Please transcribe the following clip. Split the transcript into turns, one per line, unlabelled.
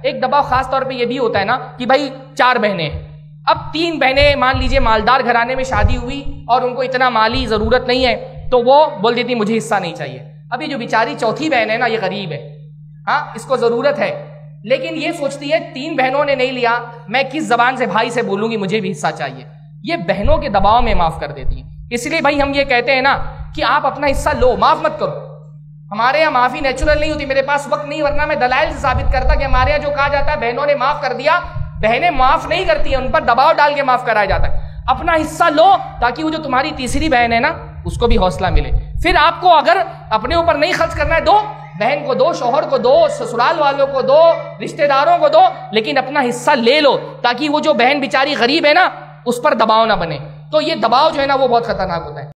एक दबाव खास तौर पे ये भी होता है ना कि भाई 4 बहनें, अब 3 बहनें मान लीजिए मालदार घराने में शादी हुई और उनको इतना माली जरूरत नहीं है, तो वो बोल देती मुझे हिस्सा नहीं चाहिए। अभी जो बेचारी चौथी बहन है ना, ये गरीब है, हाँ इसको जरूरत है, लेकिन ये सोचती है 3 बहनों ने नहीं लिया, मैं किस जबान से भाई से बोलूंगी मुझे भी हिस्सा चाहिए। ये बहनों के दबाव में माफ कर देती है। इसलिए भाई हम ये कहते हैं ना कि आप अपना हिस्सा लो, माफ मत करो। हमारे यहाँ माफी नेचुरल नहीं होती, मेरे पास वक्त नहीं, वरना मैं दलाइल से साबित करता कि हमारे यहाँ जो कहा जाता है बहनों ने माफ कर दिया, बहनें माफ नहीं करती हैं, उन पर दबाव डाल के माफ कराया जाता है। अपना हिस्सा लो ताकि वो जो तुम्हारी तीसरी बहन है ना उसको भी हौसला मिले। फिर आपको अगर अपने ऊपर नहीं खर्च करना है, दो, बहन को दो, शौहर को दो, ससुराल वालों को दो, रिश्तेदारों को दो, लेकिन अपना हिस्सा ले लो ताकि वो जो बहन बेचारी गरीब है ना उस पर दबाव ना बने। तो ये दबाव जो है ना वो बहुत खतरनाक होता है।